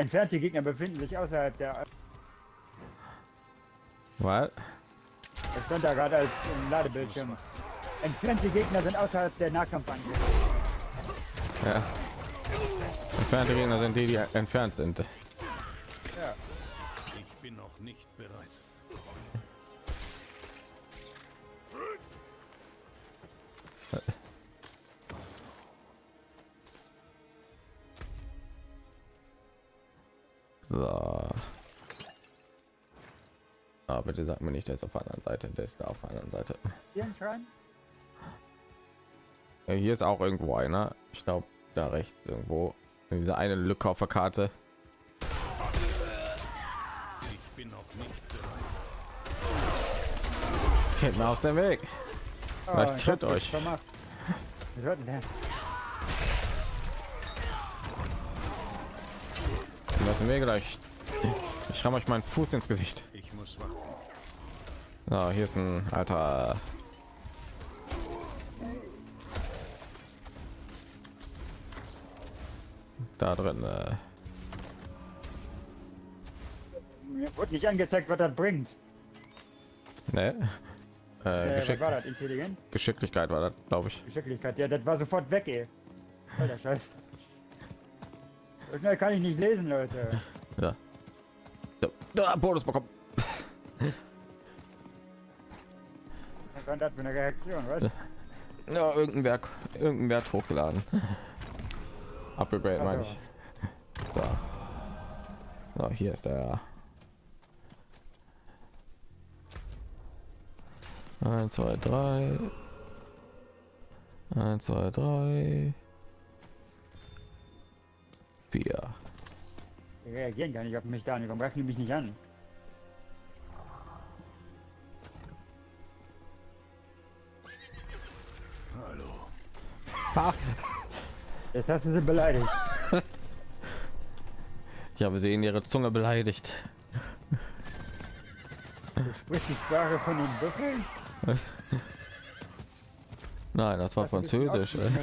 Entfernte Gegner befinden sich außerhalb der... Was? Das stand da gerade als Ladebildschirm. Entfernte Gegner sind außerhalb der Nahkampfangriffe. Ja. Entfernte Gegner sind die, die entfernt sind. Ja. Ich bin noch nicht bereit. So. Aber bitte sag mir nicht, der ist auf der anderen Seite, der ist da auf der anderen Seite. Hier ein Schrein? Ja, hier ist auch irgendwo einer. Ich glaube, da rechts irgendwo. Diese eine Lücke auf der Karte. Ich bin noch nicht bereit. Geht mir aus dem Weg. Vielleicht ich tritt hab das euch. vermacht. Wir sollten der. Aus dem Weg gleich. Ich ramme euch meinen Fuß ins Gesicht. Ich muss warten. Ja, hier ist ein alter. Da drin. Mir wurde nicht angezeigt, was das bringt. Ne? Was war das? Intelligenz? Geschicklichkeit war das, glaube ich. Geschicklichkeit. Ja, das war sofort weg, ey. Alter Scheiß. So schnell kann ich nicht lesen, Leute. Ja. So, da, Bonus bekommen. Was war das für eine Reaktion, was? Ja, irgendein Wert hochgeladen. Upgrade meine ich. So. So, hier ist der. 1, 2, 3. 1, 2, 3. 4. Die reagieren gar nicht auf mich, Daniel. Warum greifen die mich nicht an? Hallo. Jetzt hast du sie beleidigt. Ich habe sie in ihre Zunge beleidigt. Du sprichst die Sprache von den Büffeln? Nein, das war Hast du das Französisch. ausgesprochen?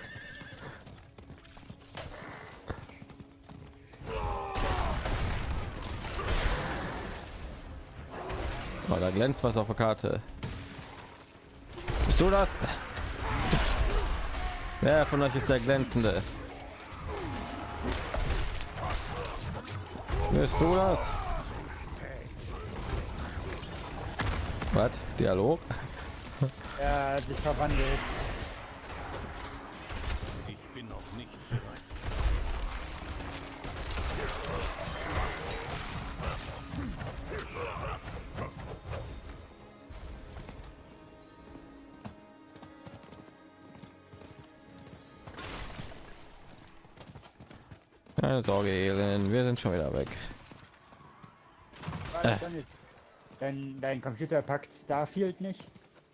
Oh, da glänzt was auf der Karte. Bist du das? Wer von euch ist der glänzende? Bist du das? Was? Dialog? Ja, hat sich verwandelt. Ich bin noch nicht bereit. Keine Sorge, Elend, wir sind schon wieder weg. War das dann jetzt? Dein Computer packt Starfield nicht?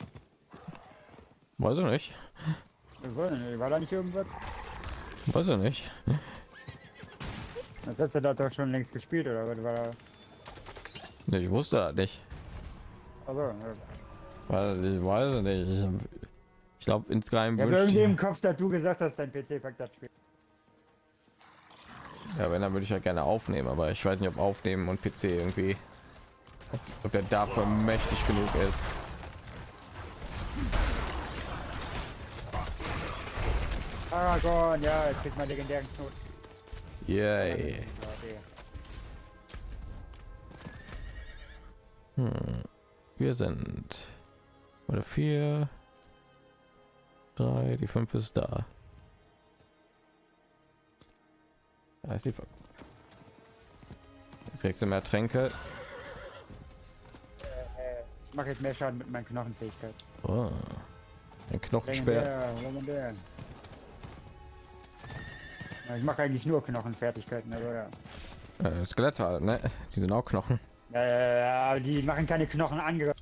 Weiß ich nicht. War da nicht irgendwas? Weiß ich nicht. Das hast du da doch schon längst gespielt, oder was war da? Nee, ich wusste das nicht. Also, ja. Weil ich weiß es nicht. Ich glaube insgeheim Ich habe wünschte irgendwie ich, im Kopf, dass du gesagt hast, dein PC packt das Spiel. ja, wenn dann würde ich ja gerne aufnehmen, aber ich weiß nicht, ob aufnehmen und PC irgendwie, ob der dafür mächtig genug ist. Aragorn, ja, jetzt kriegt man legendären Knoten. Yay. Wir sind oder 4, 3, die 5 ist da. Da ist die 5. Jetzt kriegst du mehr Tränke. Ich mache jetzt mehr Schaden mit meinen Knochenfähigkeit. Oh. Ein Knochensperr. Legendär. Ja, ich mache eigentlich nur Knochenfertigkeiten, aber ja. Skelette halt, ne? Die sind auch Knochen. Aber die machen keine Knochenangriffe.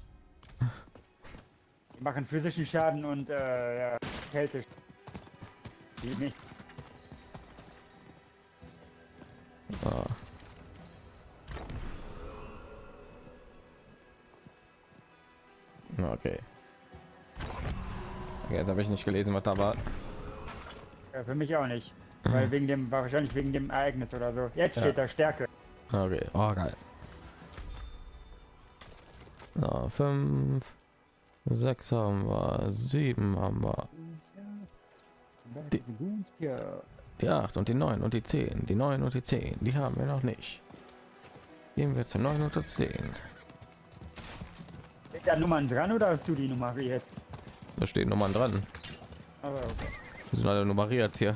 Die machen physischen Schaden und ja, Kälte. Die nicht. Ah. Okay. Jetzt habe ich nicht gelesen, was da war. Ja, für mich auch nicht. Weil wegen dem, wahrscheinlich wegen dem Ereignis oder so. Jetzt Ja. steht da Stärke. Okay, oh geil. So, 5, 6 haben wir, 7 haben wir, die 8 und die 9 und die 10, die 9 und die 10, die haben wir noch nicht. Gehen wir zu 9 und zu 10. Steht da Nummern dran oder hast du die nummeriert? Da stehen Nummern dran. Aber okay. Die sind alle nummeriert hier.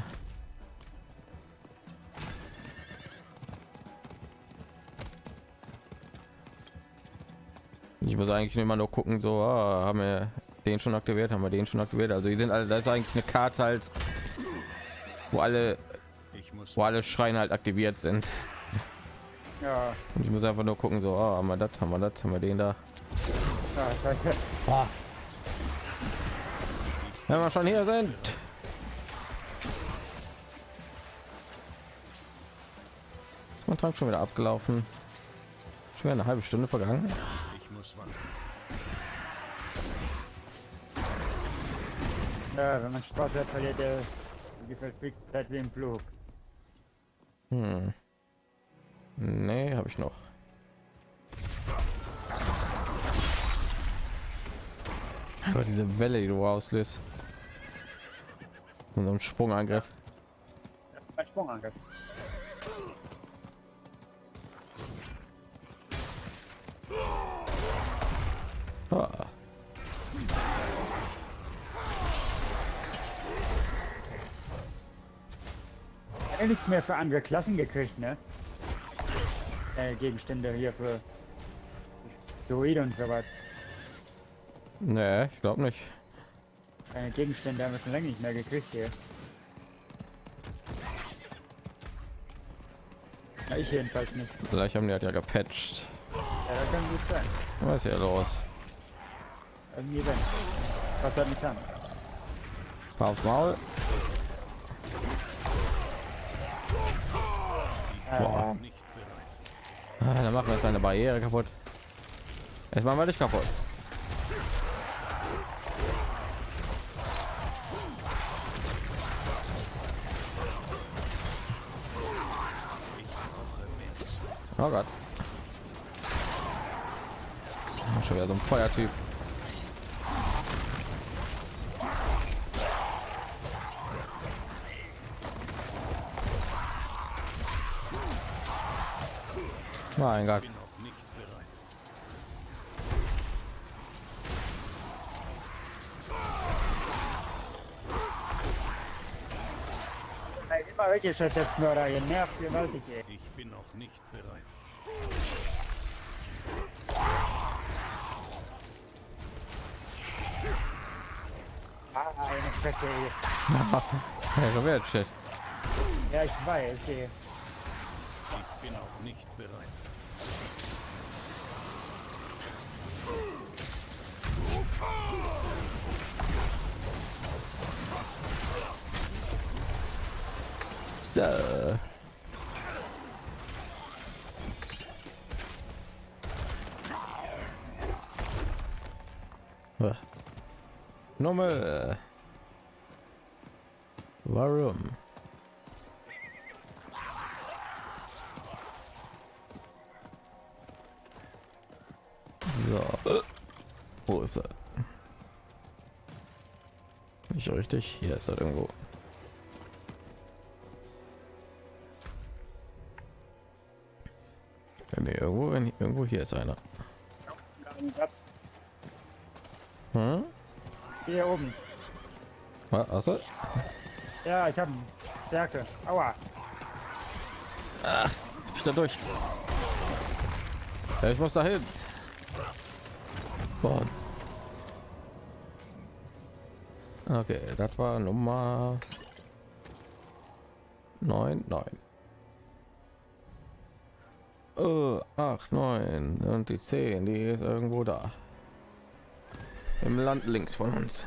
Ich muss eigentlich immer nur gucken, so haben wir den schon aktiviert, haben wir den schon aktiviert. Also die sind alle, da ist eigentlich eine Karte halt, wo alle Schreine halt aktiviert sind. Ja, Und ich muss einfach nur gucken, so haben wir das, haben wir das, haben wir den da. ja, scheiße. Wenn wir schon hier sind. Ist mein Trank schon wieder abgelaufen? Schon wieder eine halbe Stunde vergangen. Ich muss warten. Ja, wenn man Sport hat, verliert der die Verfügbarkeit wie im Flug. Nee, habe ich noch. Aber diese Welle, die du auslöst. Und so ein Sprungangriff. Ein Sprungangriff. Ah. Ja, nichts mehr für andere Klassen gekriegt, ne? Gegenstände hier für Droide und so was. Nee, ich glaube nicht. Keine Gegenstände haben wir schon lange nicht mehr gekriegt hier. Ja, ich jedenfalls nicht. Vielleicht haben die halt ja gepatcht. Ja, das kann gut sein. Was ist hier los? Irgendwie wenn. Was er nicht kann. Aufs Maul. Boah. Nicht bereit. Dann machen wir jetzt eine Barriere kaputt. Jetzt machen wir dich kaputt. Oh Gott. Schon wieder so ein Feuertyp. Mein Gott. Bin noch nicht bereit. Ey, immer welche Selbstmörder, ihr nervt gewaltig, ey. Ich bin noch nicht bereit. Eine Fresse, ey. Ja, schon wieder Shit. Ja, ich weiß, ey. Ich bin noch nicht bereit. So. Nochmal. Warum? So. Wo ist er? Nicht richtig. Hier ist er irgendwo. Nee, irgendwo hier ist einer. Gab's Hm? hier oben. Was? Ja, ich hab Stärke. Aua. Ich da durch. Ja, ich muss dahin. Boah. Okay, das war Nummer 9. 8, 9 und die 10, die ist irgendwo da. Im Land links von uns.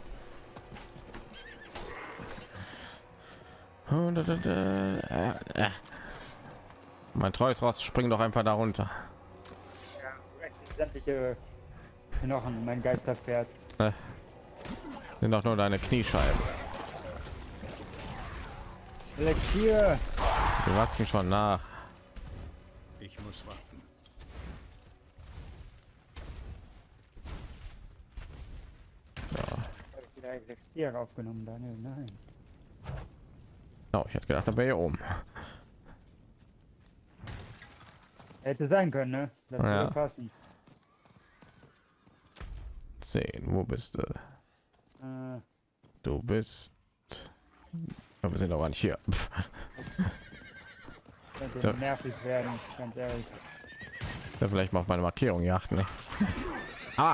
Mein treues Ross, spring doch einfach da runter. Ja, sämtliche Knochen, mein Geisterpferd. Sind doch nur deine Kniescheiben. Elixier. Wir wachsen schon nach. Ich muss warten. Hab ich wieder Elixier aufgenommen, Daniel? Nein. Oh, ich hätte gedacht, da wäre hier oben. Hätte sein können, ne? Das Ja. würde passen. 10, wo bist du? Du bist. Ja, wir sind aber nicht hier. Könnte So. nervig werden, ganz ehrlich. Ja, vielleicht mal auf meine Markierung achten. Ne? Ah!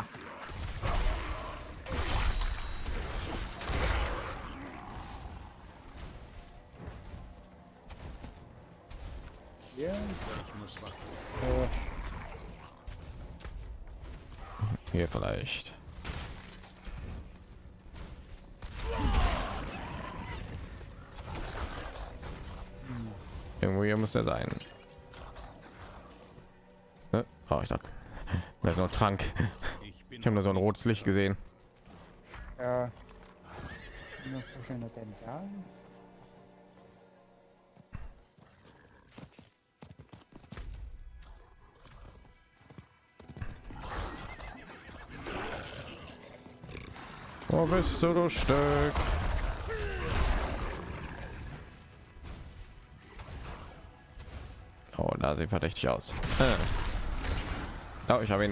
Hier. Ich muss warten. Hier vielleicht. Irgendwo hier muss er sein. Oh, ich dachte, das ist nur Trank. Ich habe nur so ein rotes Licht gesehen. Ja. Nur vorstellen, dass der da ist. Wo bist du, du Stück? Oh, da sieht verdächtig aus. Oh, ich habe ihn.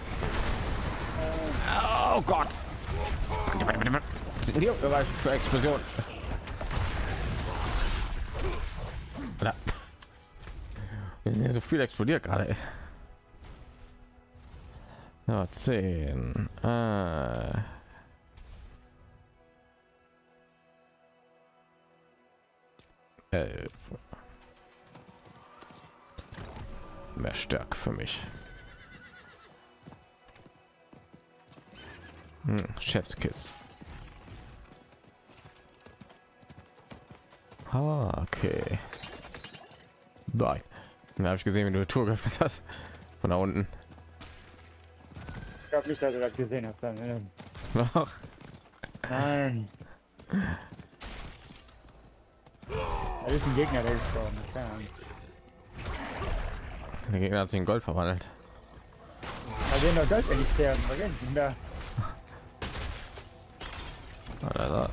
Oh Gott! Was sind hier für Explosion? Wir sind hier so viel explodiert gerade. Ja, 10. 11. Mehr Stärke für mich. Chefskiss. Ah, okay. Nein. Dann habe ich gesehen, wie du die Tour geöffnet hast. Von da unten. Ich glaube nicht, dass du das gesehen hast. Dann. Noch. Nein. Da ist ein Gegner, der gestorben ist. Keine Ahnung. Der Gegner hat sich in Gold verwandelt. Da sehen doch das nicht sterben. Was ist denn da? Da.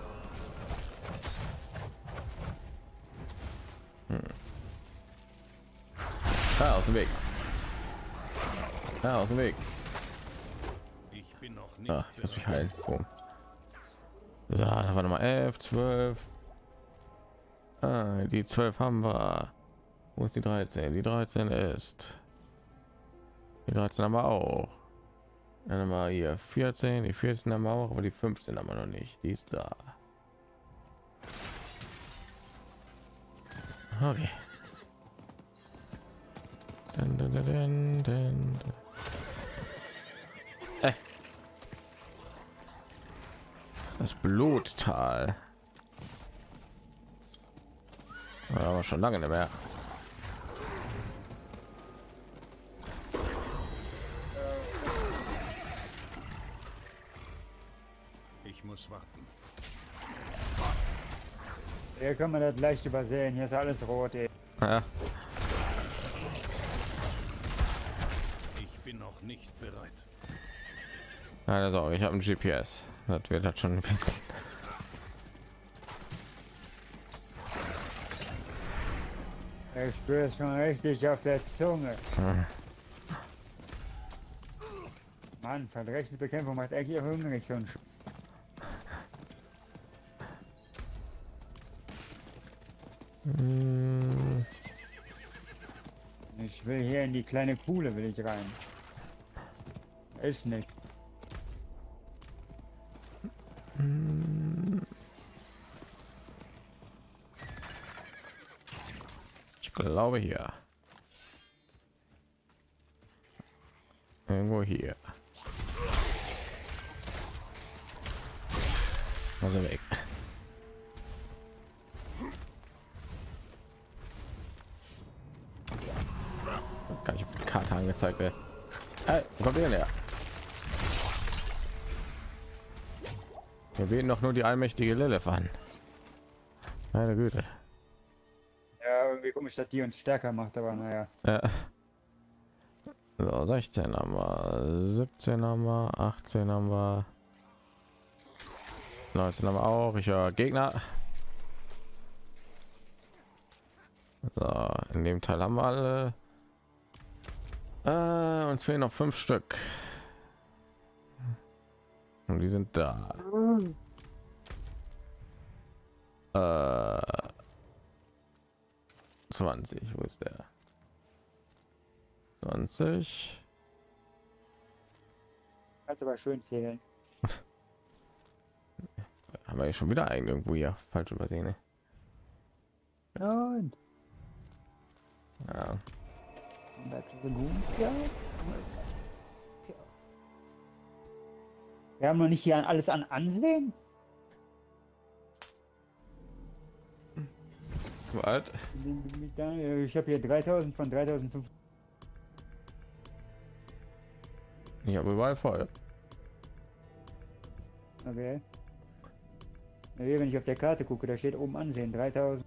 Aus dem Weg. Aus dem Weg. Ich bin noch nicht Ich muss mich heilen. Boom. So, da war Nummer 11, 12. Die 12 haben wir. Wo ist die 13? Die 13 ist. Die 13 haben wir auch. Dann haben wir hier 14, die 14 haben wir auch, aber die 15 haben wir noch nicht. Die ist da. Okay. Das Bluttal. Aber schon lange nicht mehr. Ich muss warten. Hier kann man das leicht übersehen. Hier ist alles rot. Ey. Ja. Ich bin noch nicht bereit. Keine Sorge, ich habe ein GPS. Das wird das schon. Ich spüre es schon richtig auf der Zunge. Mann, verdreckte Bekämpfung macht eigentlich hungrig schon. Ich will hier in die kleine Kuhle, will ich rein. Ist nicht. Ich glaube hier. Irgendwo hier. Also weg. Kann ich auf die Karte angezeigt werden. Hey, wo kommt ihr her? Wir beten doch nur die allmächtige Lilith an. Meine Güte. irgendwie komisch, dass die uns stärker macht, aber naja. So, 16 haben wir, 17 haben wir, 18 haben wir, 19 haben wir auch. Ich höre Gegner. So, in dem Teil haben wir alle. Uns fehlen noch 5 Stück. Und die sind da. 20, wo ist der? 20. Kannst aber schön zählen. Haben wir schon wieder einen irgendwo hier falsch übersehen, ne? Nein. Ja. Wir haben noch nicht hier alles an Ansehen. Was? Ich habe hier 3000 von 3500. Ich habe überall voll. Okay. Hier, wenn ich auf der Karte gucke, da steht oben Ansehen 3000.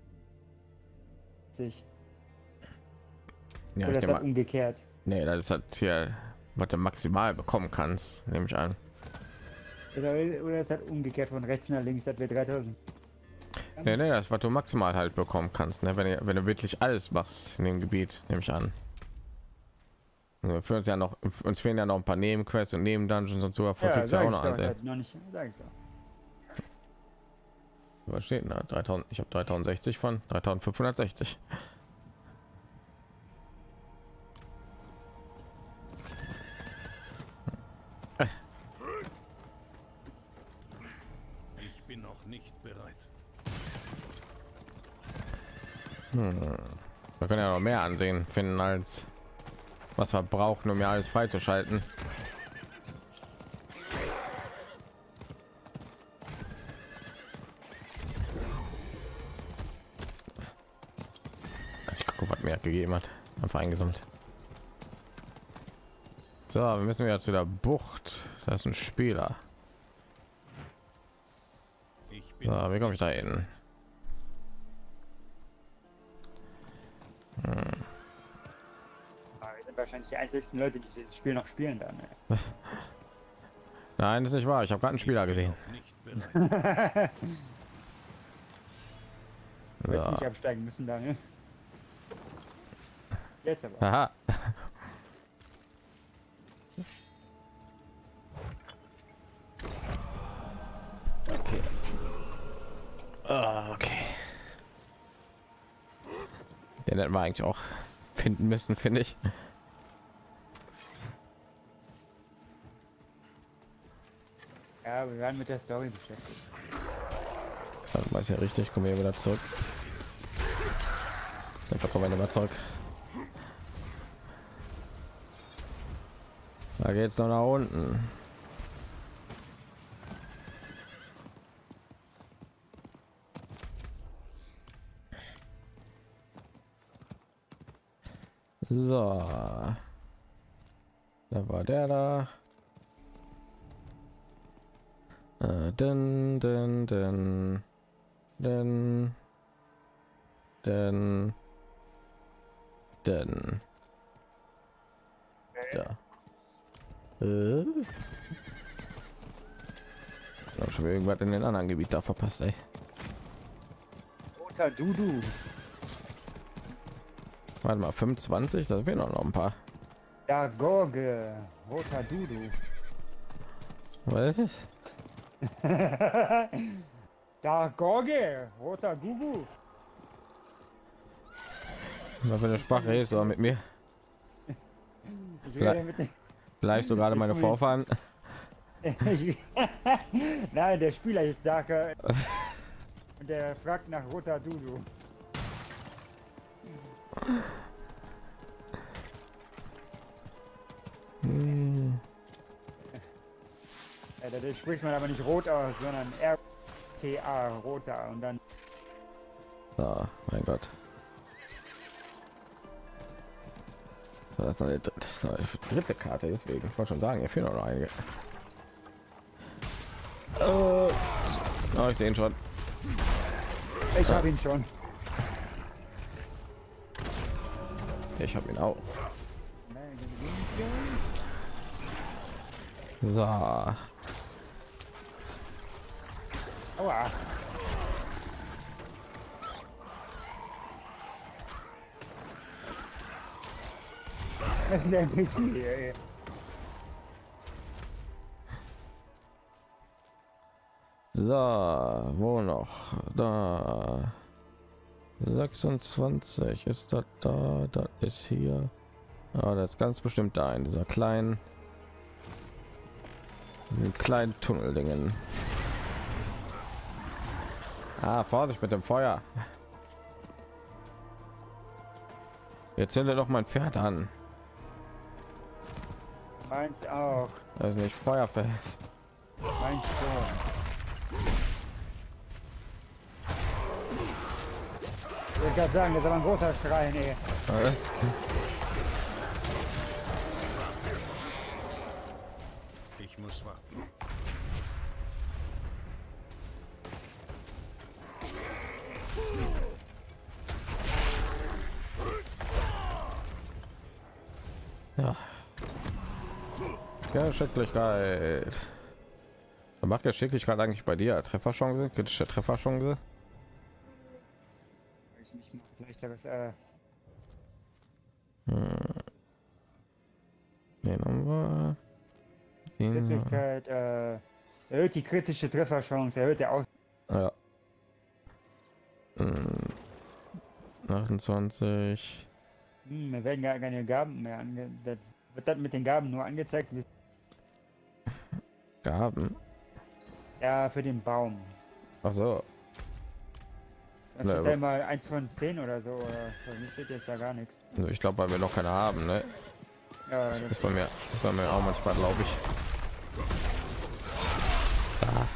Ja, Oder ich ist das umgekehrt? nee, das ist halt hier, was du maximal bekommen kannst, nehme ich an. Oder ist das umgekehrt von rechts nach links, dass wir 3000? Nee, das ist, was du maximal halt bekommen kannst, ne? Wenn du wirklich alles machst in dem Gebiet, nehme ich an. Für uns ja noch, uns fehlen ja noch ein paar Nebenquests und Nebendungeons und so, davor kriegst du ja auch noch ansehen. Noch nicht, sag ich doch. Was steht da? 3000, ich habe 3060 von 3560. Ich bin noch nicht bereit. Wir können ja noch mehr ansehen finden, als was wir brauchen, um ja alles freizuschalten. Ich gucke, was mir gegeben hat, einfach eingesammelt. So, wir müssen wieder zu der Bucht. Das ist ein Spieler. Ich bin So, wie komme ich da hin? Wir sind wahrscheinlich die einzigsten Leute, die dieses Spiel noch spielen dann. Ey. Nein, das ist nicht wahr. Ich habe gerade einen Spieler gesehen. noch nicht bereit. Du wirst So. nicht absteigen müssen, Daniel. Jetzt aber. Aha. Okay. Okay. Den hätten wir eigentlich auch finden müssen, finde ich. Ja, wir werden mit der Story beschäftigt. Das weiß ja richtig. Kommen wir wieder zurück. Einfach kommen wir mal zurück. Da geht's noch nach unten. So, da war der da. Dann. Da. Ich habe schon irgendwas in den anderen Gebiet da verpasst, ey. Roter Dudu. Warte mal, 25, da fehlen noch ein paar. Ja, Gorge. Roter Dudu. Was ist es? Da Gorge. Roter Gugu. Was für eine Sprache ist du mit mir? Ich rede mit dem. Bleibst du gerade meine Vorfahren? Nein, der Spieler ist Darker. Und der fragt nach Roter Dudu. Ja, das spricht man aber nicht rot aus, sondern RTA, roter und dann. Oh, mein Gott. Das ist noch die dritte Karte, deswegen ich wollte schon sagen, hier fehlen noch einige. Oh, ich sehe ihn schon. Ich habe ihn schon. Ich habe ihn auch. So. Aua. Das ist ein bisschen hier, ey. So, wo noch? Da. 26 ist das da, das ist hier. Ah, das ist ganz bestimmt da in dieser kleinen Tunneldingen. Ah, Vorsicht mit dem Feuer. Jetzt zünde doch mein Pferd an. Meins auch. Das ist nicht Feuerfest. Meins schon. Ich würde gerade sagen, das ist aber ein großer Schrein, ey. Ich muss warten. Ja. Geschicklichkeit. Macht Geschicklichkeit eigentlich bei dir? Trefferchance, kritische Trefferchance. Ich mach leichteres, Den haben wir. Den, Geschicklichkeit, erhöht die kritische Trefferchance, erhöht der Aus... ja. 28. Mir werden gar keine Gaben mehr wird das mit den Gaben nur angezeigt? Gaben. Ja, für den Baum. Ach so. Das Na, ist aber- ja mal 1 von 10 oder so. Oder für mich steht jetzt da gar nichts. Also ich glaube, weil wir noch keine haben, ne? Ja, das Ist bei mir auch manchmal, glaube ich. Ah.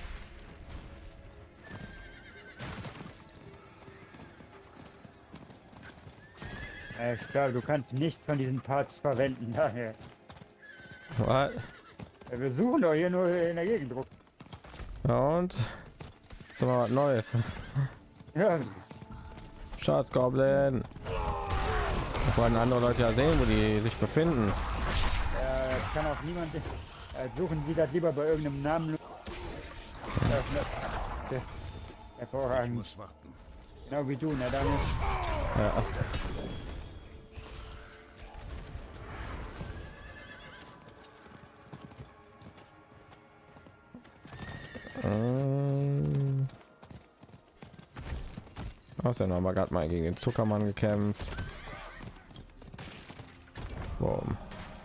ich glaube, du kannst nichts von diesen Parts verwenden. Daher. Was? Ja, wir suchen doch hier nur in der Gegend rum. Ja, und ist mal was Neues. Ja, Schatzgoblin. Da wollen andere Leute ja sehen, wo die sich befinden. das kann auch niemand. Suchen Sie das lieber bei irgendeinem Namen. Ich Hervorragend. muss warten. Genau wie du, na dann. Ja. Außerdem haben wir gerade mal gegen den Zuckermann gekämpft. Boom.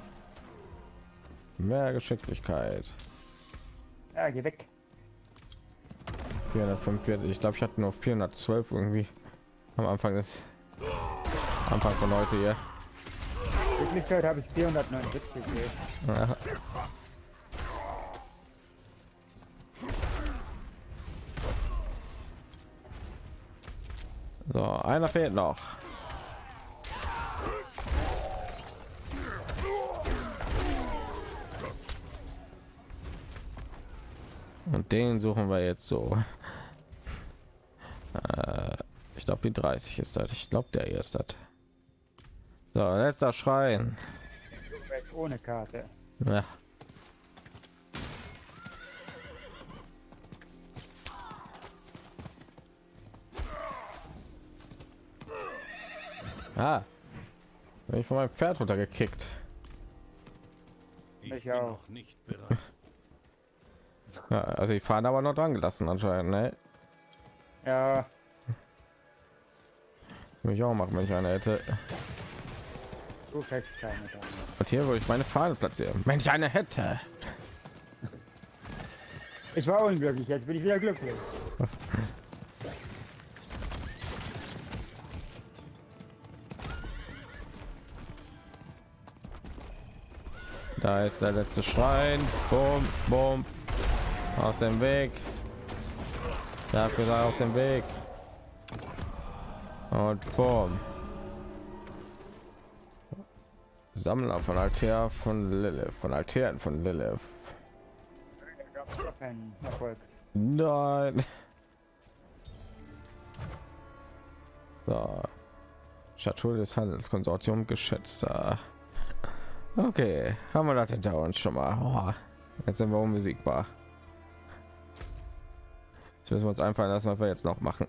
Mehr Geschicklichkeit. Ja, geh weg. 445. Ich glaube, ich hatte nur 412 irgendwie am Anfang von heute hier. Wirklichkeit habe ich 479. Ey. Ja. So, einer fehlt noch. Und den suchen wir jetzt so. Ich glaube, die 30 ist das. Ich glaube, der hier ist das. So, letzter Schrein. Jetzt ohne Karte. Ja. Ah, bin ich von meinem Pferd runtergekickt. Ich Ich bin auch. noch nicht bereit. Ja, also ich fahren aber noch dran gelassen anscheinend, ne? Ja, Würde ich auch machen, wenn ich eine hätte. du kriegst keine Karte. Und hier würde ich meine Fahne platzieren, wenn ich eine hätte. Ich war unglücklich, jetzt bin ich wieder glücklich. Da ist der letzte Schrein. Boom, boom. Aus dem Weg. Dafür aus dem Weg. Und boom. Sammler von Altären von Lilith. Von Altären von Lilith. Da gab es doch keinen Erfolg. Nein. So. Schatulle des Handelskonsortiums geschätzter. Okay, haben wir das hinter uns schon mal. Oh, jetzt sind wir unbesiegbar. Jetzt müssen wir uns einfallen lassen, was wir jetzt noch machen.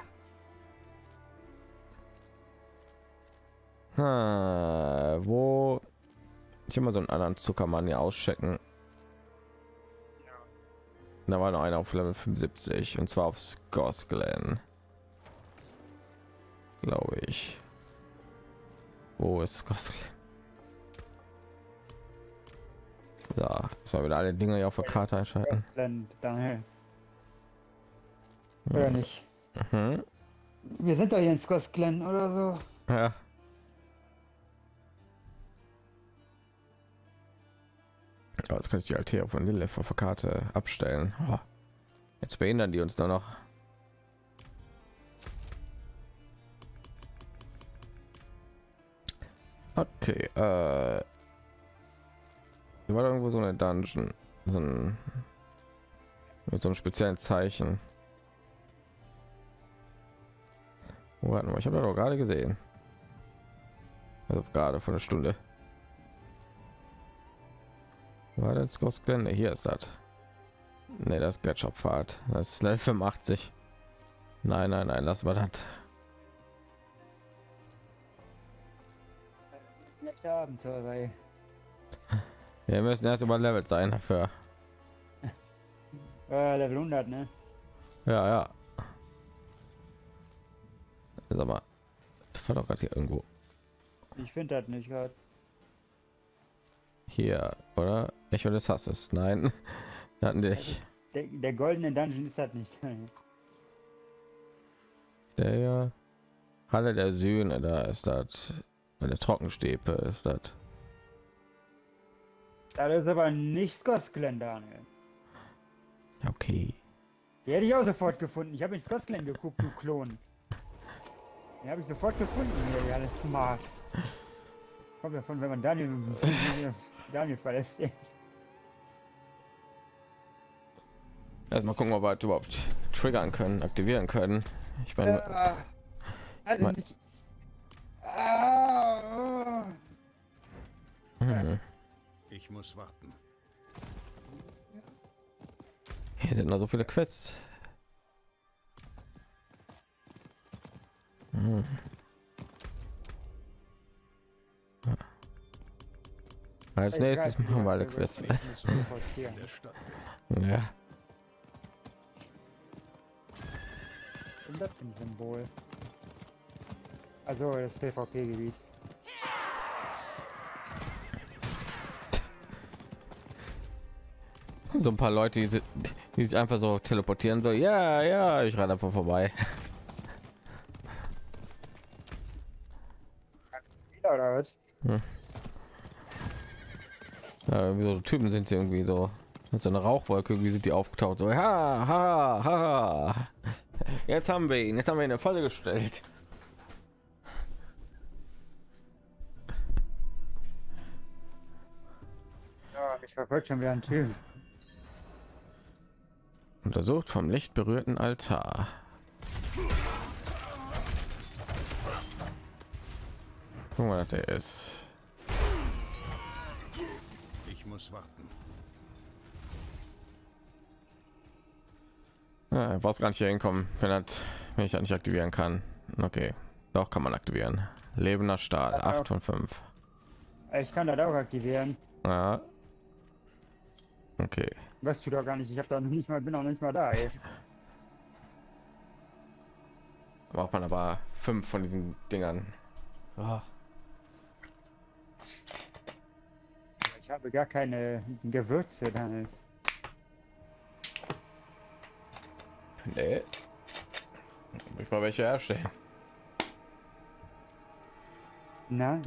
Wo ich immer so einen anderen Zuckermann hier auschecken. Da war noch einer auf Level 75 und zwar auf Skosglen, glaube ich. Wo ist Skosglen? So, das war wieder alle Dinge hier auf der Karte einschalten. Daher. Oder nicht? Mhm. Wir sind doch hier in Skosglen oder so. Ja. Aber jetzt kann ich die Altäre von Lilith auf der Karte abstellen. Oh. Jetzt behindern die uns nur noch. Okay, hier war irgendwo so eine Dungeon, so ein mit so einem speziellen Zeichen. Warte mal, ich habe da doch gerade gesehen. Also gerade vor einer Stunde. War das Skosglen? Hier ist das. Ne, das Gletscherpfad. Das ist Level 85. Nein, nein, nein, lass mal das. Das ist nicht Abenteuer. Wir müssen erst überlevelt sein dafür. Level 100, ne? Ja, ja. Sag mal, das war doch gerade hier irgendwo. Ich finde das nicht gerade. Hier, oder? Ich will das hast es. Nein, hatten dich. Der goldene Dungeon ist das nicht. Der Halle der Sühne, da ist das. Eine Trockenstäbe ist das. Das ist aber nicht Skosglen, Daniel. Okay. Die hätte ich auch sofort gefunden. Ich habe in Skosglen geguckt, du Klon. Den habe ich sofort gefunden hier, ja, das Smart. Kommt davon, wenn man Daniel verlässt. Erstmal gucken, ob wir halt überhaupt triggern können, aktivieren können. Ich meine, also nicht. Ich muss warten. hier sind noch so viele Quests. Als nächstes machen wir alle Quests. Ja. Und das ein Symbol. Also das PvP-Gebiet. So ein paar Leute, die sich einfach so teleportieren, so ja, ja, ich reite einfach vorbei. Oder was? Ja, wie so Typen sind sie irgendwie so. Das ist eine Rauchwolke, irgendwie sind die aufgetaucht. So, ha, ha, ha. Jetzt haben wir ihn, jetzt haben wir ihn in eine Falle gestellt. Ja, ich verfolge schon wieder einen Typ. Untersucht vom Licht berührten Altar. Guck mal, der ist. Ich muss warten. Ja, er braucht gar nicht hier hinkommen, wenn ich das nicht aktivieren kann. Okay, doch kann man aktivieren. Lebender Stahl, 8 von 5. Ich kann das auch aktivieren. Ja. Okay. Weißt du doch gar nicht, ich habe da noch nicht mal, bin auch nicht mal da. Ey. Braucht man aber 5 von diesen Dingern. So. Ich habe gar keine Gewürze dann. Nee. Ich mal welche herstellen. Nein.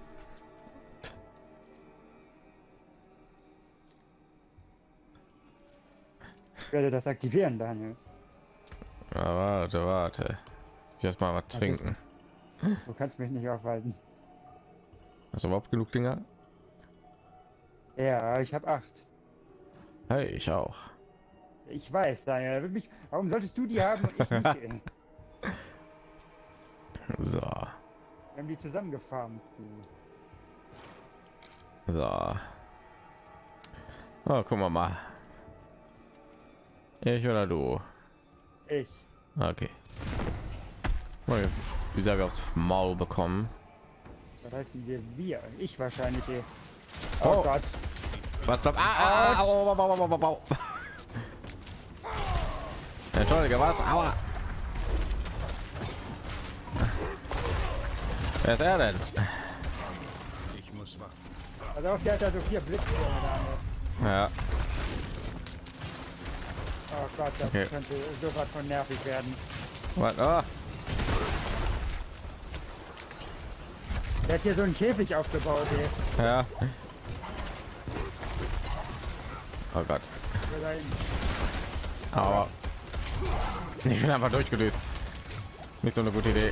Ich werde das aktivieren, Daniel. Ja, warte. Ich erst mal was trinken. Du kannst mich nicht aufhalten. Hast du überhaupt genug Dinger? Ja, ich habe 8. Hey, ich auch. Ich weiß, Daniel. Warum solltest du die haben und ich nicht? So. Wir haben die zusammengefarmt. So. Oh, gucken wir mal. Ich oder du? Ich. Okay. Wie soll wir aufs Maul bekommen? Was heißt denn wir? Ich wahrscheinlich. Oh. Oh Gott. Was doch? Au, au, au, au, au. Entschuldige, was? Aua. Wer ist er denn? Ich muss warten. Also auf der hat da so 4 Blitzstürme da. Ne? Ja. Oh Gott, das Okay. könnte so was von nervig werden. Was? Oh. Der hat hier so einen Käfig aufgebaut, ey. Ja. Oh Gott. Aber ich bin einfach durchgelöst. Nicht so eine gute Idee.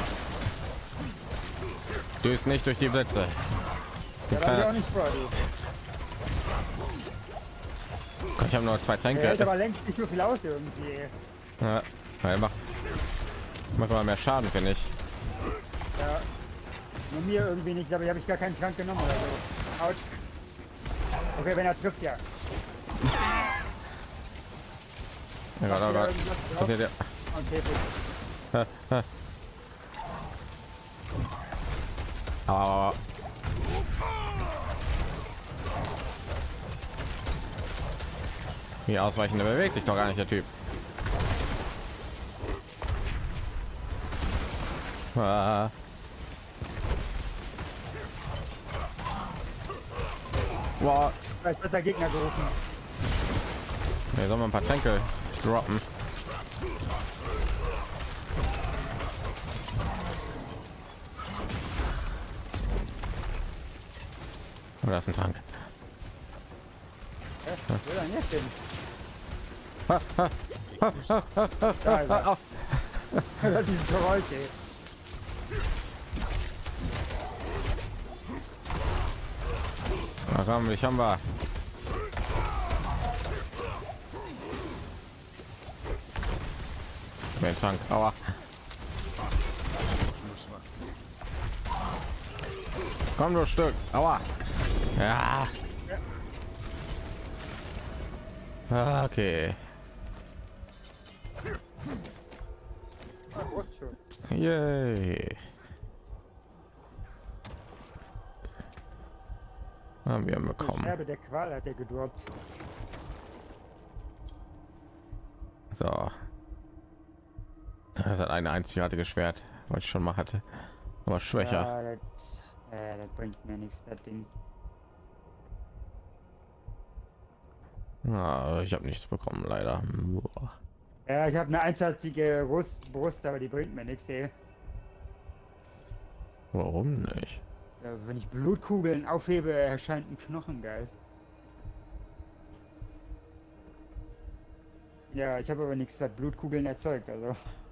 Düst nicht durch die Blitze. So Ja, das ist auch nicht vor, du. ich habe nur 2 Der Tränke. hält aber längst nicht so viel aus irgendwie, ey. Ja, er macht mal mehr Schaden, finde ich. Ja. Nur mir irgendwie nicht, aber habe ich gar keinen Trank genommen oder so. Autsch. Okay, wenn er trifft, ja. Oh Gott, oh Gott. Was hier der? Okay, gut. Aber wie ausweichen, der bewegt sich doch gar nicht, der Typ. Ah. Wow. Vielleicht hat der Gegner gerufen. Hier sollen wir ein paar Tränke droppen. Oh, da ist ein Trank. Wo ist er denn jetzt hin? Ha, ha, ha, ha, ha, ha, Da ist er. ha, Das ist dieses Geräusch, ey. ha. Komm, ich haben wir. Den Trank, aua. Komm nur Stück, aua. Ja. Ah, okay. Brustschutz. Yay. Haben wir Die bekommen. Scherbe der Qual hat er gedroppt. So. Das hat eine einzigartige Schwert, was ich schon mal hatte. Aber schwächer. Ja, das bringt mir nichts, das Ding. Ah, ich habe nichts bekommen, leider. Boah. Ja, ich habe eine einsatzige Brust, aber die bringt mir nichts, ey. Warum nicht? Wenn ich Blutkugeln aufhebe, erscheint ein Knochengeist. Ja, ich habe aber nichts, was Blutkugeln erzeugt, also.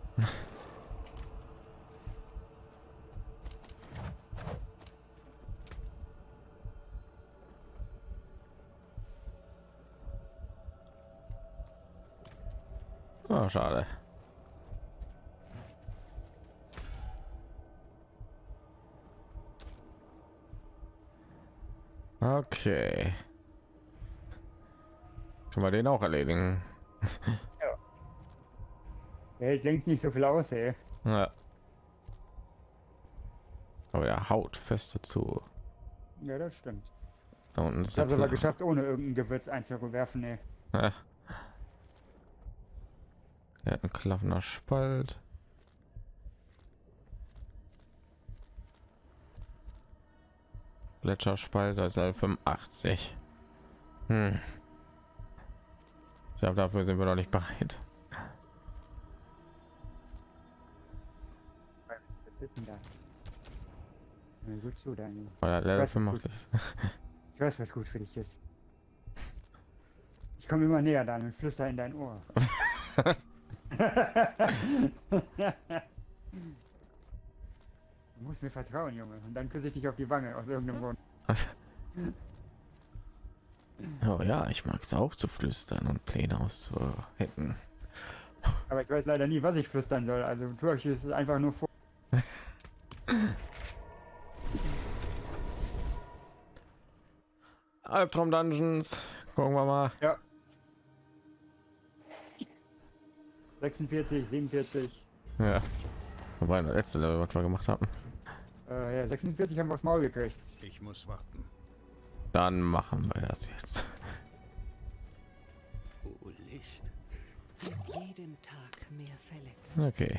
Oh, schade. Okay. Können wir den auch erledigen? Der hält längst nicht so viel aus, ey. Ja. Aber ja, Haut fest dazu. Ja, das stimmt. Da unten ist Ich habe der aber Kla- geschafft, ohne irgendein Gewürz einzuwerfen, ey. Ja. Er hat einen klaffender Spalt. Gletscherspalt, das ist 85. Ich glaube, dafür sind wir noch nicht bereit. Was ist denn da? Na gut zu, Daniel. Oder Level weiß, was 85. Ich weiß, was gut für dich ist. Ich komme immer näher, Daniel, flüster in dein Ohr. Du musst mir vertrauen, Junge. Und dann küsse ich dich auf die Wange, aus irgendeinem Grund. Oh ja, ich mag es auch zu flüstern und Pläne auszuhecken. Aber ich weiß leider nie, was ich flüstern soll. Also tu euch es einfach nur vor. Albtraum Dungeons. Gucken wir mal. Ja. 46, 47. Ja. Wobei das letzte Level, was wir gemacht haben. Ja, 46 haben wir aufs Maul gekriegt. Ich muss warten. Dann machen wir das jetzt. Oh, Licht. Mit jedem Tag mehr verletzt. Okay.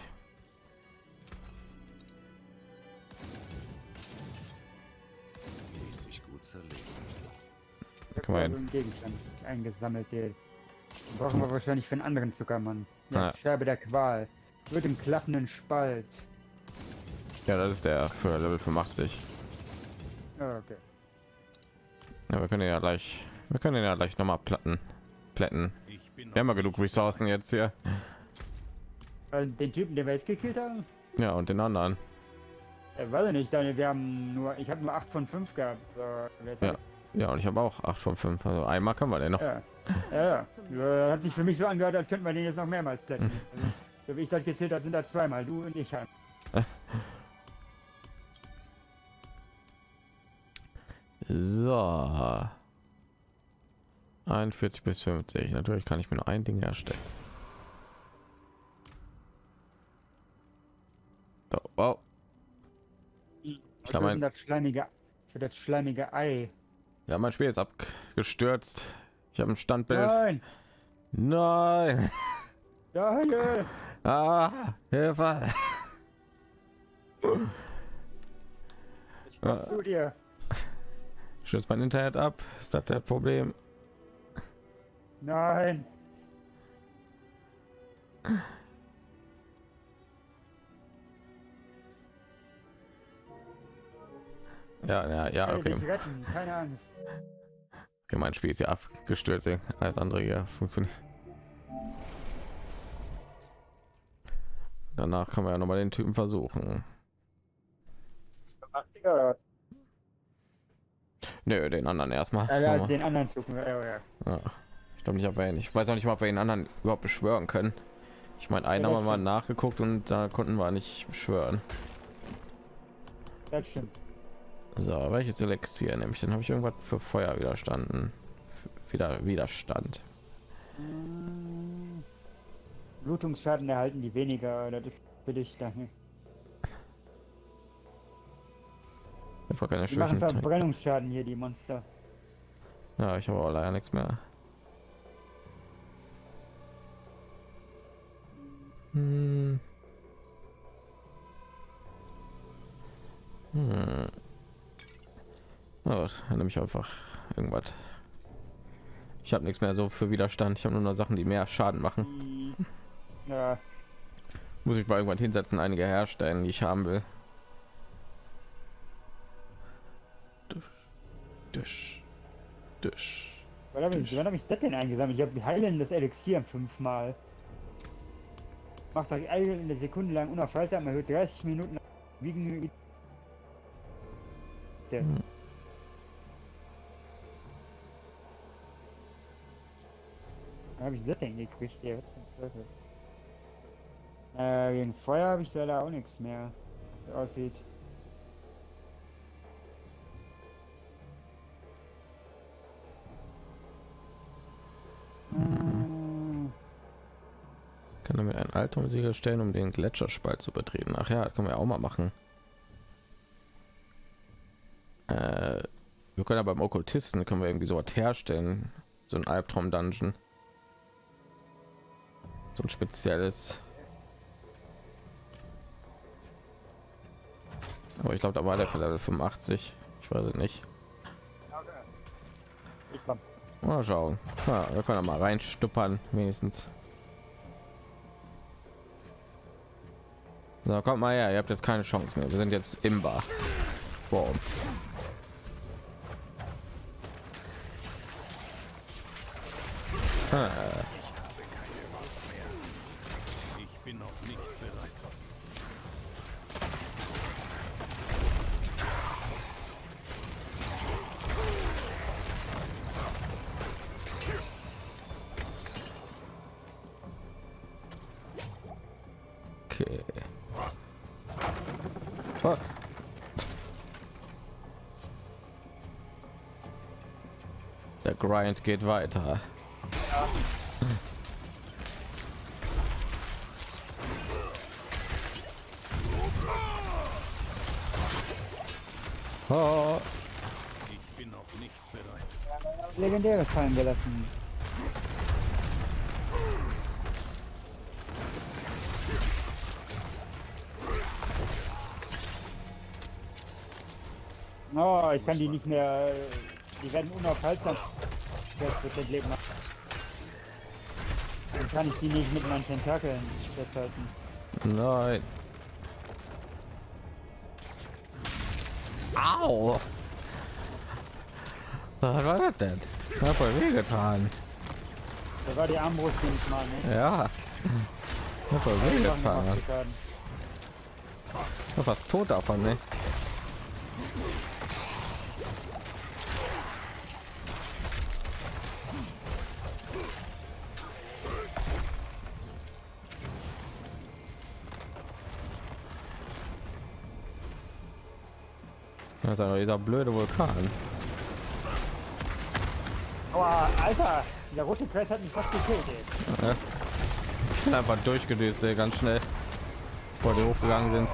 Ließ sich gut zerlegen. Kann man so einen Gegenstand eingesammelt, den brauchen wir wahrscheinlich für einen anderen Zuckermann. Ja, Ja. Scherbe der Qual. Mit dem klaffenden Spalt. Ja, das ist der für Level 85. Ah, okay. Ja, wir können ja gleich noch mal plätten. Ich bin Wir haben ja noch genug nicht Ressourcen jetzt hier. Den Typen, den wir jetzt gekillt haben? Ja, und den anderen. Weiß ich nicht, Daniel, ich habe nur 8 von 5 gehabt. So, Ja. Ja, und ich habe auch 8 von 5. Also einmal können wir den noch. Ja. Ja. Hat sich für mich so angehört, als könnten wir den jetzt noch mehrmals plätten. Also, so wie ich das gezählt habe, sind das zweimal. Du und ich halt. So. 41 bis 50. Natürlich kann ich mir nur ein Ding herstellen. So, wow. Ich glaube, Für das schleimige Ei. ja, mein Spiel ist abgestürzt. Ich habe ein Standbild. Nein! Nein. Daniel! Ah, Hilfe. Ich komm zu dir. Stürzt mein Internet ab? Ist das der Problem? Nein! Ja, Ich werde okay. dich retten, keine Angst. Okay, mein Spiel ist ja abgestürzt. Alles andere hier funktioniert. Danach kann man ja noch mal den Typen versuchen. 80er oder? Nö, den anderen erstmal. Ja, Nochmal. den anderen suchen wir. Ja. Ja. Ich glaube nicht, ob wir ihn. Ich weiß auch nicht mal, ob wir den anderen überhaupt beschwören können. Ich meine, einen Ja, haben das wir mal stimmt. nachgeguckt und da konnten wir nicht beschwören. Das stimmt. So, welches Elixier nämlich? Dann habe ich irgendwas für Feuer widerstanden. Widerstand. Blutungsschaden erhalten die weniger. Das ist billig daher. Einfach keine Die machen Schwächen. Verbrennungsschaden hier, die Monster. Ja, ich habe aber leider nichts mehr. Hm. Oh, dann nehme ich einfach irgendwas. Ich habe nichts mehr so für Widerstand. Ich habe nur noch Sachen, die mehr Schaden machen. Ja, Muss ich mal irgendwann hinsetzen, einige herstellen, die ich haben will. Dusch. wann hab ich das denn eingesammelt? Ich habe heilendes Elixier 5-mal. Macht euch eine Sekunde lang unaufhaltsam, erhöht 30 Minuten wiegen. Habe ich das denn gekriegt? Ja, was zum Teufel? Gegen Feuer habe ich leider auch nichts mehr. So aussieht. Kann er mir ein Altumsiegel stellen, um den Gletscherspalt zu betreten? Ach ja, das können wir auch mal machen. Wir können ja beim Okkultisten können wir irgendwie so was herstellen, so ein Albtraum-Dungeon, so ein spezielles. Aber ich glaube, da war der für Level 85. Ich weiß es nicht. Ich komm. Mal schauen. Ja, wir können ja mal reinstuppern, wenigstens. So, kommt mal her, ihr habt jetzt keine Chance mehr. Wir sind jetzt im Bar. Boom. Ich bin noch nicht bereit. Okay. Oh. Der Grind geht weiter. Oh. Ich bin noch nicht bereit. Legendäre fallen gelassen. Oh, ich kann die nicht mehr. Die werden unaufhaltsam. Das wird das Leben. Dann kann ich die nicht mit meinen Tentakeln festhalten. Nein. Au! Was war das denn? Das hat voll weh getan. Das war die Armbrust, den ich mal, ne? Ja. Das hat voll weh getan. Ich war fast tot davon, ne? Das ist aber dieser blöde Vulkan. Aber Alter, der rote Kreis hat mich fast gekillt, ey. Ja. Ich bin einfach durchgedüst, ey, ganz schnell, bevor die hochgegangen sind.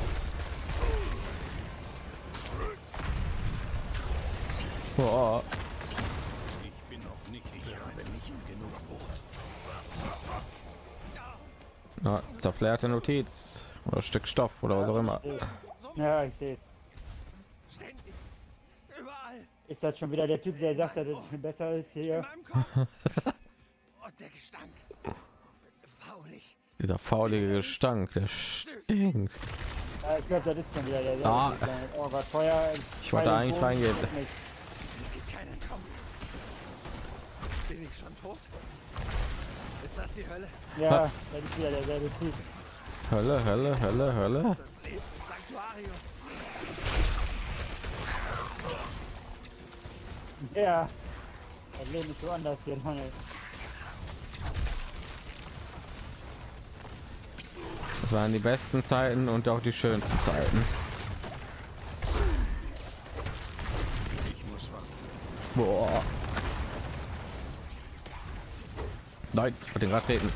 Oh. Ich bin noch nicht, ich habe nicht genug Wucht. Ja, zerfleerte Notiz oder Stück Stoff oder was auch immer. Ja, ich sehe es. Ständig. Überall. Ist das schon wieder der Typ, der sagt, dass es besser ist In hier? meinem Kopf. Und der Gestank. Faulig. Dieser faulige Gestank, der stinkt. Ja, ich glaube, das ist schon wieder der. Ah. Oh Gott, Feuer. Ich wollte Pfeil und eigentlich Bogen, reingehen. das ist nicht. Es gibt keinen Entkommen. Bin ich schon tot? Ist das die Hölle? Ja, das ist wieder derselbe Typ. Hölle, Hölle, Hölle, Hölle. Das Leben im Sanktuarium. Ja. Das Leben ist so anders hier, Mann. Das waren die besten Zeiten und auch die schönsten Zeiten. Ich muss warten. Boah. Nein, ich wollte den Rad treten.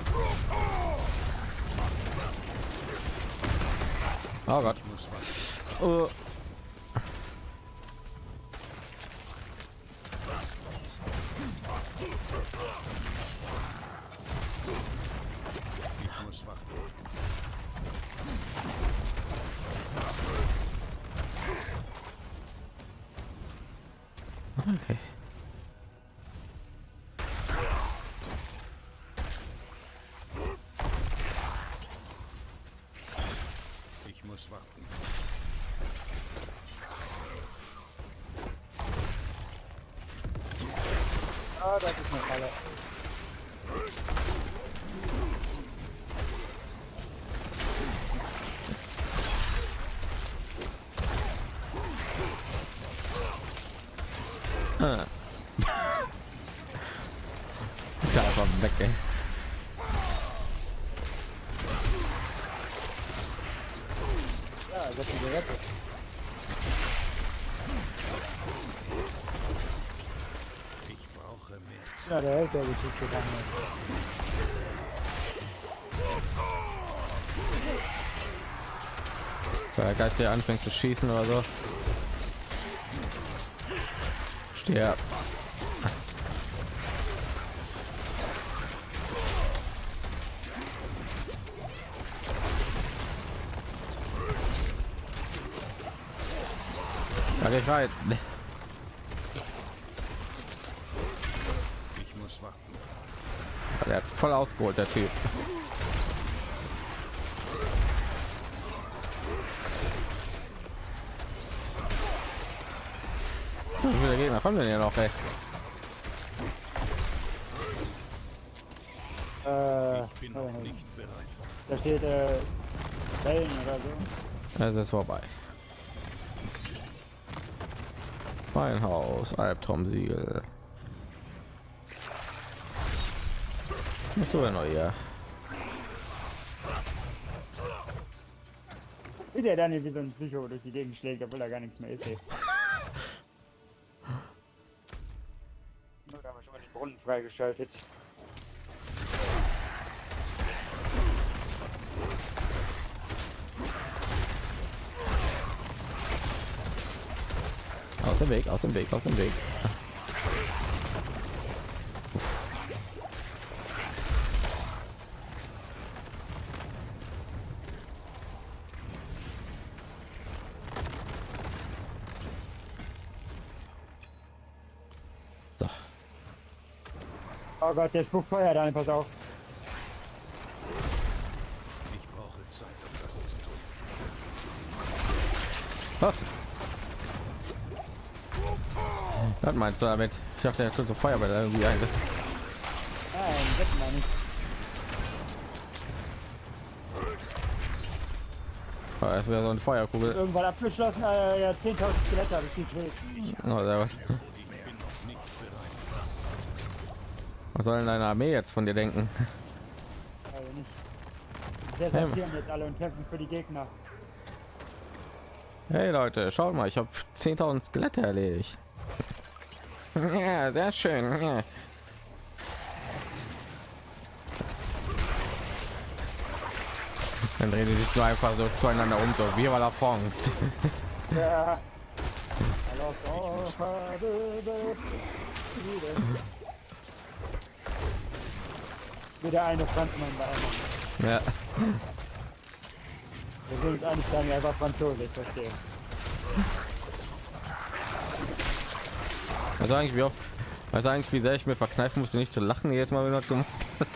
Oh Gott. Ich muss warten. Oh. Ich muss warten. Okay. Ich muss warten. Ah, das ist eine Falle. Ja, einfach weg, ey. Ja, das ist gerettet. Ich brauche mehr. Ja, der hält der Geschichte dann nicht. Weil der Geist der anfängt zu schießen oder so. Stirb. Da geh ich rein. Ich muss warten. Der hat voll ausgeholt, der Typ. Wie viele Gegner kommen denn hier noch, ey? Ich bin noch nicht bereit. Da steht Wellen oder so. Es ist vorbei. Mein Haus, Albtraumsiegel. Was so denn noch hier? Wie der dann wie so ein Psycho durch die Gegend schlägt, obwohl er gar nichts mehr ist. Ey. Brunnen freigeschaltet. Aus dem Weg, aus dem Weg, aus dem Weg. Oh Gott, der spuckt Feuer da, pass auf. Ich brauche Zeit, um das zu tun. Ah. Was meinst du damit? Ich dachte, er tut so Feuerbälle irgendwie ein. Nein, das meine ich. Es wäre so eine Feuerkugel. Irgendwann abgeschlossen, ja, 10.000 Skelette habe ich gekriegt. Oh, sehr gut. Was soll denn deine Armee jetzt von dir denken? Also nicht. Desertieren jetzt alle und kämpfen für die Gegner. Hey Leute, schaut mal, ich habe 10.000 Skelette erledigt. Ja, sehr schön. Ja. Dann drehen die sich nur einfach so zueinander um, so Viva la France. Ja. Wieder eine Franzmann bei einem. Ja. Wir sind eigentlich gar nicht einfach Franzose, ich verstehe. Also eigentlich wie oft, also eigentlich wie sehr ich mir verkneifen musste, nicht zu lachen jetzt mal, wenn das gemacht hast.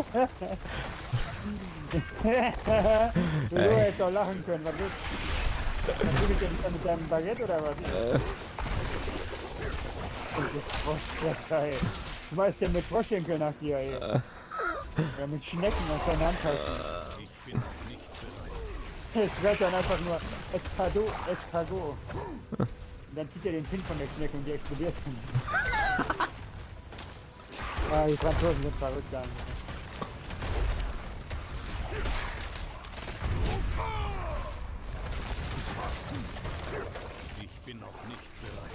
Du hättest doch lachen können, was willst du? Was willst du denn mit deinem Baguette oder was? Frosch, schmeiß den mit Froschschenkel nach dir, ey. Ja, mit Schnecken aus deiner Handtasche. Ich bin noch nicht bereit. Es wird dann einfach nur Escargot. Und dann zieht er den Finn von der Schnecke und die explodiert. Ah, die Franzosen sind verrückt dann. Ich bin noch nicht bereit.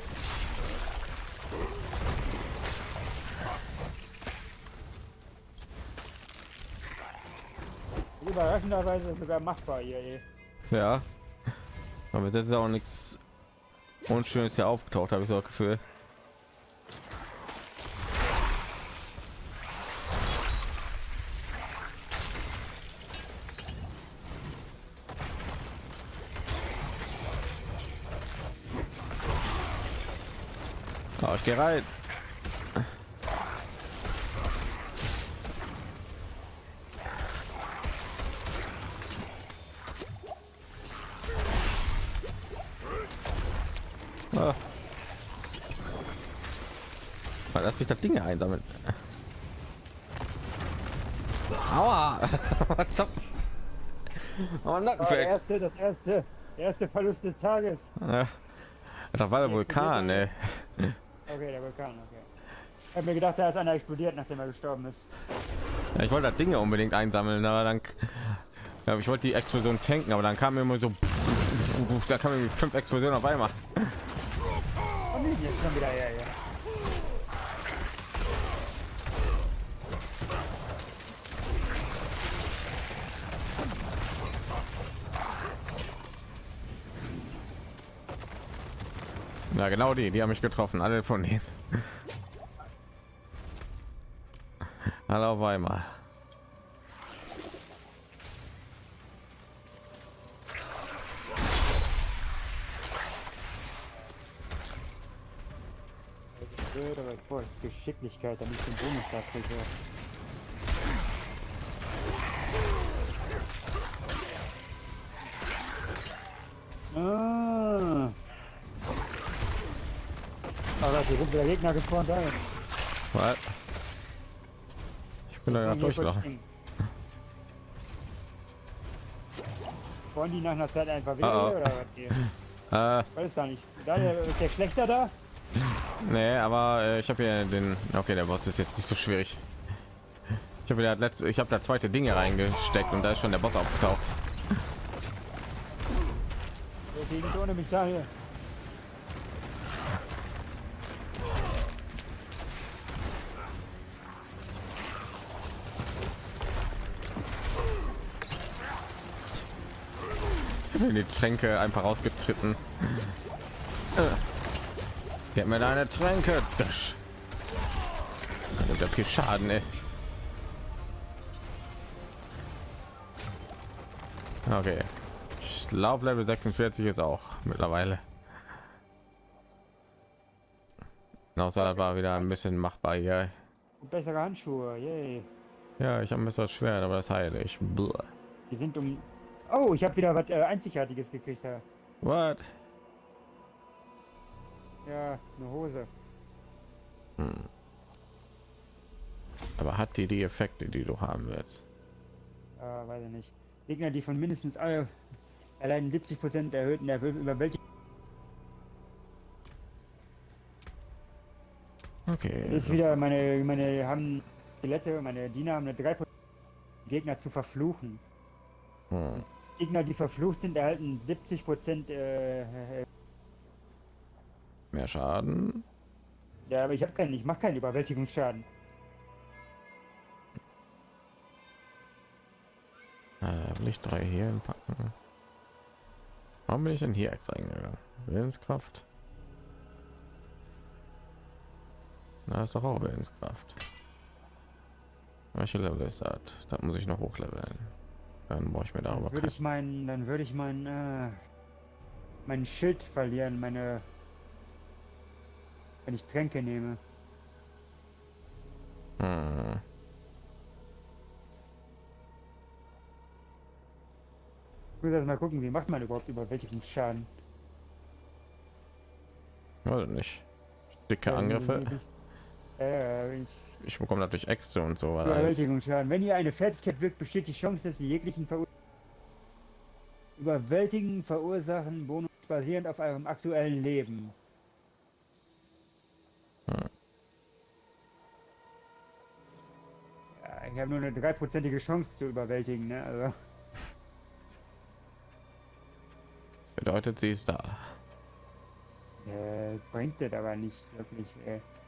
Überraschenderweise sogar machbar hier, ey. Ja. Aber jetzt ist auch nichts Unschönes hier aufgetaucht, habe ich so das Gefühl. Oh, ich gehe rein. Ah. Lass mich das Ding einsammeln. Aua! Was zum? Oh, Der erste Verlust des Tages. Ja. Das war der Vulkan, ey. Okay, der Vulkan, okay. Ich habe mir gedacht, da ist einer explodiert, nachdem er gestorben ist. Ja, ich wollte das Ding unbedingt einsammeln, aber dann ja, ich wollte die Explosion tanken, aber dann kam mir immer so da kamen irgendwie 5 Explosionen auf einmal. Oh nee, jetzt schon wieder her, ja. Ja, genau die haben mich getroffen, alle von denen. Alle auf einmal. Aber jetzt voll Geschicklichkeit, damit ich den Bonus da kriege. Ah. Aber hier sind wieder Gegner gespawnt. Was? Ich bin da ja durchlaufen. Wollen die nach einer Zeit einfach wieder oder was hier? Weiß da nicht. Da ist der schlechter da? Nee, aber ich habe hier den. Okay, der Boss ist jetzt nicht so schwierig. Ich habe ja ich habe da zweite Dinge reingesteckt und da ist schon der Boss aufgetaucht. Der geht ohne mich da hier. in die Tränke einfach rausgetreten. Gib mir deine Tränke. Das nimmt ja viel Schaden, ey. Okay. Ich glaube Level 46 ist auch mittlerweile. Außer war wieder ein bisschen machbar hier. Bessere Handschuhe, yay. Ja, ich habe ein bisschen schwer, aber das heile ich. Die sind Oh, ich habe wieder was Einzigartiges gekriegt. Ja. What? Ja, eine Hose. Aber hat die Effekte, die du haben willst? Weiß ich nicht. Gegner, die von mindestens allein 70% erhöhten Überwältigung. Okay. Das ist wieder meine haben Skelette, meine Diener haben eine 3% Gegner zu verfluchen. Gegner, die verflucht sind, erhalten 70% mehr Schaden. ja, aber ich mache keinen Überwältigungsschaden. Will ich 3 hier packen? Warum bin ich denn hier extra eingegangen? Willenskraft. Da ist doch auch Willenskraft. Welche Level ist das? Da muss ich noch hochleveln. Dann brauche ich mir darüber. Dann würde ich meinen Schild verlieren, wenn ich Tränke nehme. Ich muss erst mal gucken, wie macht man überhaupt Überwältigungsschaden? Weiß nicht. Dicke Angriffe. Ich Ich bekomme natürlich Äxte und so. Überwältigungsschaden. Wenn ihr eine Fertigkeit wirkt, besteht die Chance, dass sie jeglichen Überwältigen verursachen Bonus basierend auf eurem aktuellen Leben. Ja, ich habe nur eine 3%ige Chance zu überwältigen, ne? Also. Bedeutet, sie ist da. Bringt das aber nicht wirklich.